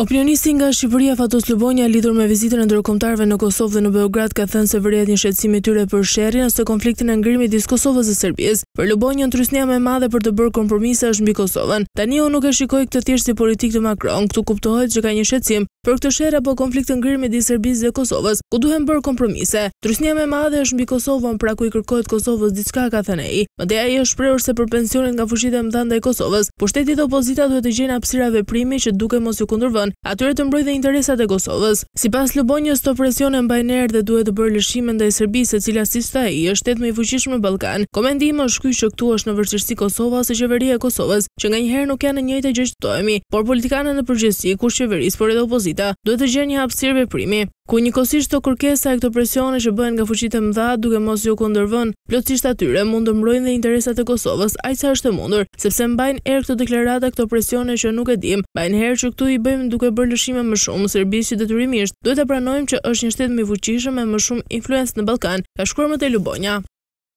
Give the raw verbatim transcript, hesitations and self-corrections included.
Opinionisti nga Shqipëria Fatos Lubonja lidhur me vizitën e ndërkombëtarëve në Kosovë dhe në Beograd ka thënë se vërehet një shqetësim i tyre për sherrjen ose konfliktin e ngrirë midis Kosovës dhe Serbisë. Për Lubonjën trysnia më e madhe për të bërë kompromise është mbi Kosovën. Tani unë nuk e shikoj këtë thjesht si politikë të Macron, këtu kuptohet që ka një shqetësim për këtë sherrje apo konflikt të ngrirë midis Serbisë dhe Kosovës, ku duhen bërë kompromise. Trysnia më e madhe është mbi Kosovën, pra ku i kërkohet Kosovës diçka, ka thënë ai. Madje ai është shprehur se për pensionet nga fuqitë e mëdha ndaj Kosovës, pushteti dhe opozita duhet të gjejnë hapësira veprimi që duke mos u kundërvënë atyre të mbrojë dhe interesat e Kosovës. Sipas Lubonjës, këto presione mbajnë erë dhe duhet të bërë lëshime ndaj Serbisë, e cila siç tha ai është shtet më i fuqishëm në Ballkan. Komendi im është ky që këtu është në vërtetësi Kosova ose qeveria e Kosovës, që nganjëherë nuk janë në njëjtë gjë që thohemi, por politikanët në përgjithësi, kush qeverisë, por edhe opozita, duhet të gjejnë një hapësirë veprimi. Ku njëkohësisht këto kërkesa e këto presione që bëhen nga fuqitë e mëdha duke mos u kundërvënë plotësisht atyre mund të mbrojnë dhe interesat e Kosovës, aq sa është e mundur, sepse mbajnë erë këto deklarata, këto presione që nuk e dim. Mbajnë herë që këtu i bëjmë duke bërë lëshime më shumë. Serbisë detyrimisht duhet të pranojmë që është një shtet më i fuqishëm me më shumë influencë në Ballkan, ka shkruar më tej Lubonja.